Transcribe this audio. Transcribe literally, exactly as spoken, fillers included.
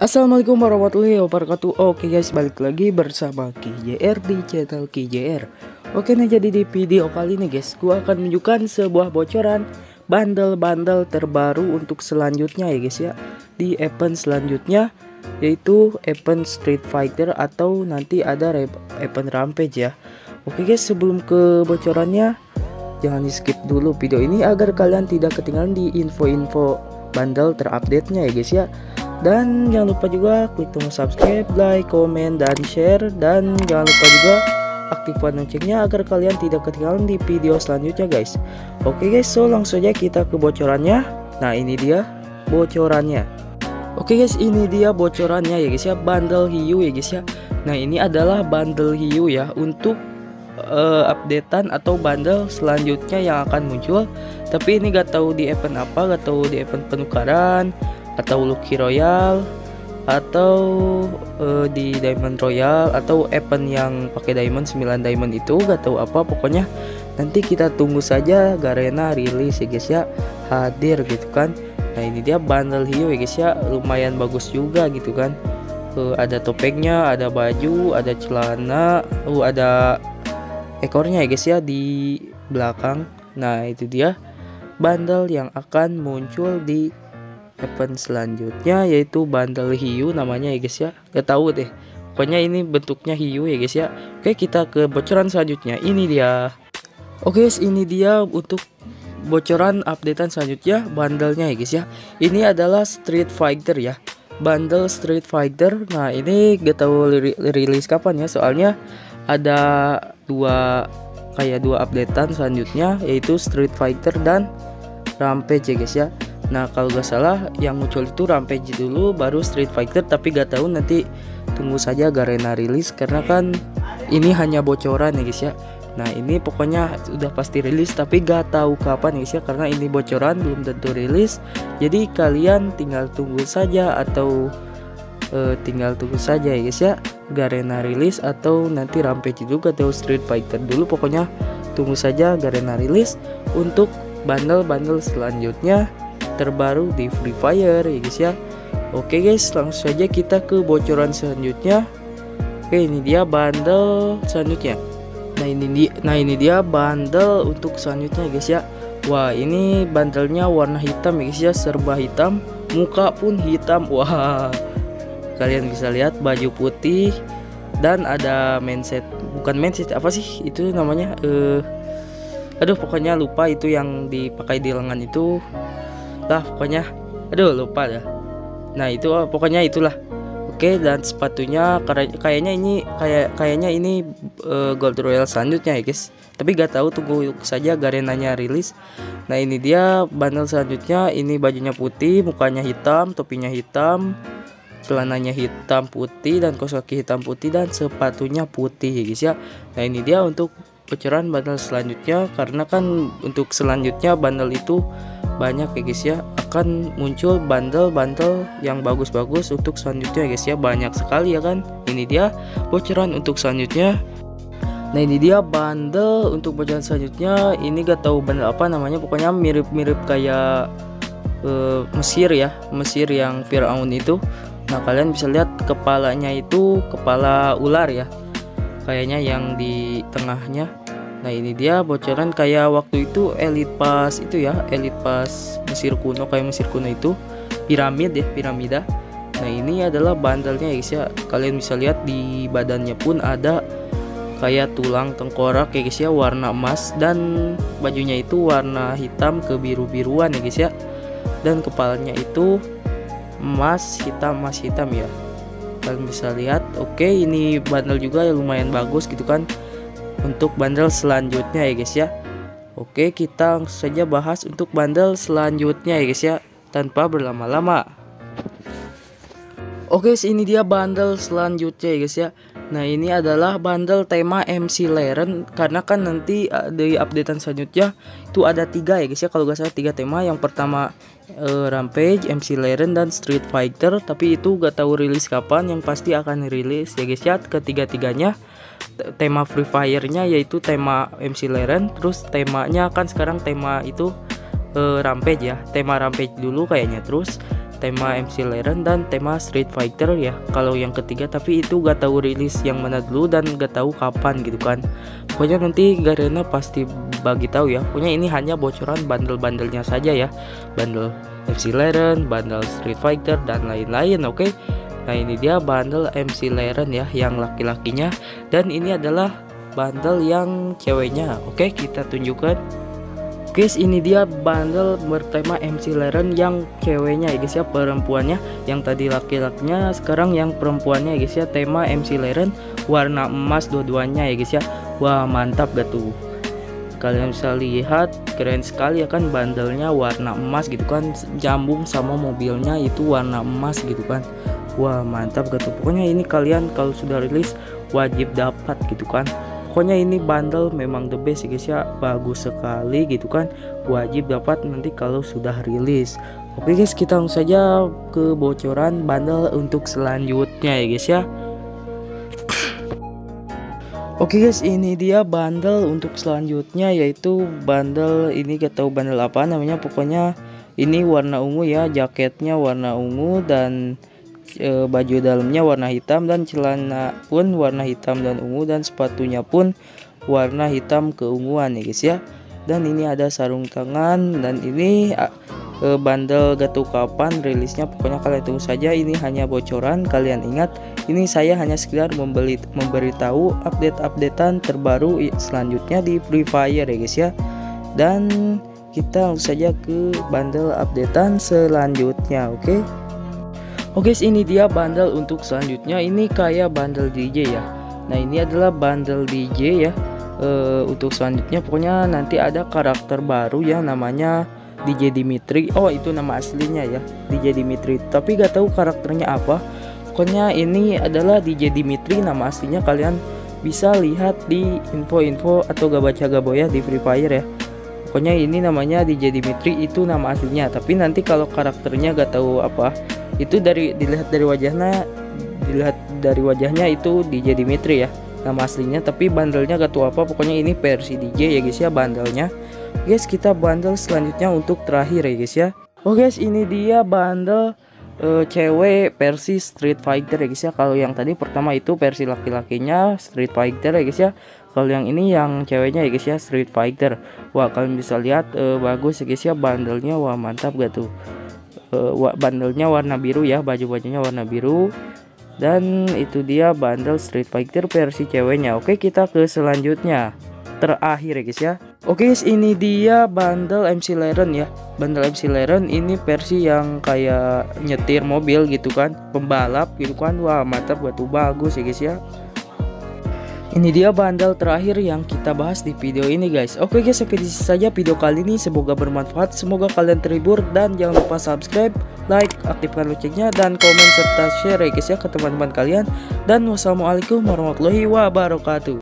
Assalamualaikum warahmatullahi wabarakatuh. Oke guys, balik lagi bersama Ki J R di channel Ki J R. Oke, nah jadi di video kali ini guys, gua akan menunjukkan sebuah bocoran bundle-bundle terbaru untuk selanjutnya ya guys ya, di event selanjutnya, yaitu event Street Fighter atau nanti ada event Rampage ya. Oke guys, sebelum ke bocorannya, jangan di skip dulu video ini agar kalian tidak ketinggalan di info-info bundle terupdate-nya ya guys ya. Dan jangan lupa juga klik tombol subscribe, like, komen, dan share. Dan jangan lupa juga aktifkan loncengnya agar kalian tidak ketinggalan di video selanjutnya guys. Oke guys, so langsung aja kita ke bocorannya. Nah ini dia bocorannya. Oke guys, ini dia bocorannya ya guys ya, bundle hiu ya guys ya. Nah ini adalah bundle hiu ya untuk uh, updatean atau bundle selanjutnya yang akan muncul. Tapi ini gak tahu di event apa, gak tahu di event penukaran atau Lucky Royal atau uh, di Diamond Royal atau event yang pakai diamond sembilan diamond itu, gak tahu apa. Pokoknya nanti kita tunggu saja Garena rilis ya guys ya, hadir gitu kan. Nah ini dia bundle hiu ya guys ya, lumayan bagus juga gitu kan. Uh, ada topengnya, ada baju, ada celana, uh, ada ekornya ya guys ya di belakang. Nah itu dia bundle yang akan muncul di event selanjutnya, yaitu bundle hiu namanya ya guys ya. Gak tahu deh, pokoknya ini bentuknya hiu ya guys ya. Oke, kita ke bocoran selanjutnya. Ini dia. Oke guys, ini dia untuk bocoran updatean selanjutnya bundlenya ya guys ya. Ini adalah Street Fighter ya, bundle Street Fighter. Nah ini gak tahu rilis kapan ya, soalnya ada dua kayak dua updatean selanjutnya, yaitu Street Fighter dan Rampage ya guys ya. Nah kalau gak salah yang muncul itu Rampage dulu baru Street Fighter, tapi gak tahu, nanti tunggu saja Garena rilis karena kan ini hanya bocoran ya guys ya. Nah ini pokoknya sudah pasti rilis tapi gak tahu kapan ya guys ya, karena ini bocoran belum tentu rilis. Jadi kalian tinggal tunggu saja atau uh, tinggal tunggu saja ya guys ya, Garena rilis atau nanti Rampage juga atau Street Fighter dulu. Pokoknya tunggu saja Garena rilis untuk bundle-bundle selanjutnya terbaru di Free Fire ya guys ya. Oke guys, langsung saja kita ke bocoran selanjutnya. Oke, ini dia bundle selanjutnya. Nah ini dia, nah ini dia bundle untuk selanjutnya ya guys ya. Wah ini bundlenya warna hitam ya guys ya, serba hitam, muka pun hitam. Wah kalian bisa lihat baju putih dan ada mindset, bukan mindset apa sih itu namanya, eh aduh pokoknya lupa itu yang dipakai di lengan itu lah, pokoknya aduh lupa dah. Nah itu oh, pokoknya itulah. Oke, dan sepatunya kayaknya ini kayak kayaknya ini uh, Gold Royal selanjutnya ya guys, tapi gak tahu, tunggu saja Garenanya rilis. Nah ini dia bundle selanjutnya. Ini bajunya putih, mukanya hitam, topinya hitam, celananya hitam putih, dan kaos kaki hitam putih, dan sepatunya putih ya guys ya. Nah ini dia untuk bocoran bundle selanjutnya, karena kan untuk selanjutnya bundle itu banyak ya guys ya, akan muncul bundle-bundle yang bagus-bagus untuk selanjutnya ya guys ya, banyak sekali ya kan. Ini dia bocoran untuk selanjutnya. Nah ini dia bundle untuk bocoran selanjutnya. Ini gak tahu bundle apa namanya, pokoknya mirip-mirip kayak uh, Mesir ya, Mesir yang Firaun itu. Nah kalian bisa lihat kepalanya itu kepala ular ya, kayaknya yang di tengahnya. Nah ini dia bocoran kayak waktu itu Elite Pass itu ya, Elite Pass Mesir kuno, kayak Mesir kuno itu piramid ya, piramida. Nah ini adalah bundlenya ya guys ya. Kalian bisa lihat di badannya pun ada kayak tulang tengkorak ya guys ya, warna emas, dan bajunya itu warna hitam ke biru-biruan ya guys ya, dan kepalanya itu emas hitam, emas hitam ya, kalian bisa lihat. Oke, ini bundle juga yang lumayan bagus gitu kan untuk bundle selanjutnya ya guys ya. Oke, kita langsung saja bahas untuk bundle selanjutnya ya guys ya, tanpa berlama-lama. Oke, ini dia bundle selanjutnya ya guys ya. Nah ini adalah bundle tema M C Laren, karena kan nanti uh, di updatean selanjutnya itu ada tiga ya guys ya, kalau gak salah tiga tema. Yang pertama uh, Rampage, M C Laren, dan Street Fighter, tapi itu gak tahu rilis kapan. Yang pasti akan rilis ya guys ya ketiga-tiganya. Tema Free Fire-nya yaitu tema M C Laren, terus temanya kan sekarang tema itu uh, Rampage ya, tema Rampage dulu kayaknya. Terus tema M C Laren dan tema Street Fighter ya. Kalau yang ketiga tapi itu gak tahu rilis yang mana dulu dan gak tahu kapan gitu kan. Pokoknya nanti Garena pasti bagi tahu ya. Pokoknya ini hanya bocoran bundle-bandelnya saja ya. Bundle M C Laren, bundle Street Fighter dan lain-lain, oke. Nah ini dia bundle M C Laren ya yang laki-lakinya, dan ini adalah bundle yang ceweknya. Oke, kita tunjukkan. Guys, ini dia bundle bertema M C Laren yang ceweknya ya guys ya, perempuannya. Yang tadi laki-lakinya, sekarang yang perempuannya ya guys ya, tema M C Laren warna emas dua-duanya ya guys ya. Wah, mantap gak tuh? Kalian bisa lihat keren sekali ya kan, bandelnya warna emas gitu kan, jambung sama mobilnya itu warna emas gitu kan. Wah, mantap gak tuh? Pokoknya ini kalian kalau sudah rilis wajib dapat gitu kan. Pokoknya ini bundle memang the best ya guys ya, bagus sekali gitu kan, wajib dapat nanti kalau sudah rilis. Oke guys, kita langsung saja ke bocoran bundle untuk selanjutnya ya guys ya. Oke guys, ini dia bundle untuk selanjutnya, yaitu bundle ini gak tahu bundle apa namanya, pokoknya ini warna ungu ya, jaketnya warna ungu dan e, baju dalamnya warna hitam dan celana pun warna hitam dan ungu dan sepatunya pun warna hitam keunguan ya guys ya. Dan ini ada sarung tangan, dan ini e, bundle gak tahu kapan rilisnya, pokoknya kalian tunggu saja, ini hanya bocoran. Kalian ingat, ini saya hanya sekedar membeli memberitahu update-updatean terbaru selanjutnya di Free Fire ya guys ya. Dan kita langsung saja ke bundle updatean selanjutnya, oke okay? Oke guys, ini dia bundle untuk selanjutnya, ini kayak bundle D J ya. Nah ini adalah bundle D J ya. E, untuk selanjutnya pokoknya nanti ada karakter baru yang namanya D J Dimitri. Oh, itu nama aslinya ya, D J Dimitri, tapi gak tahu karakternya apa. Pokoknya ini adalah D J Dimitri, nama aslinya kalian bisa lihat di info-info atau gabaca gaboya di Free Fire ya. Pokoknya ini namanya D J Dimitri, itu nama aslinya. Tapi nanti kalau karakternya gak tahu apa, itu dari dilihat dari wajahnya, dilihat dari wajahnya itu D J Dimitri ya, nama aslinya. Tapi bandelnya gak tahu apa, pokoknya ini versi D J ya guys ya bandelnya. Guys, kita bundle selanjutnya untuk terakhir ya guys ya. Oh guys, ini dia bundle Uh, cewek versi Street Fighter ya guys ya. Kalau yang tadi pertama itu versi laki-lakinya Street Fighter ya guys ya. Kalau yang ini yang ceweknya ya guys ya, Street Fighter. Wah, kalian bisa lihat uh, bagus ya guys ya bandelnya. Wah, mantap gak tuh? Uh, bandelnya warna biru ya, baju-bajunya warna biru. Dan itu dia bundle Street Fighter versi ceweknya. Oke, kita ke selanjutnya, terakhir ya guys ya. Oke guys, ini dia bundle M C Laren ya. Bundle M C Laren ini versi yang kayak nyetir mobil gitu kan, pembalap gitu kan. Wah, mantap gak tuh? Bagus ya guys ya. Ini dia bundle terakhir yang kita bahas di video ini guys. Oke guys, sampai di sini saja video kali ini. Semoga bermanfaat, semoga kalian terhibur, dan jangan lupa subscribe, like, aktifkan loncengnya, dan komen serta share ya guys ya ke teman-teman kalian. Dan wassalamualaikum warahmatullahi wabarakatuh.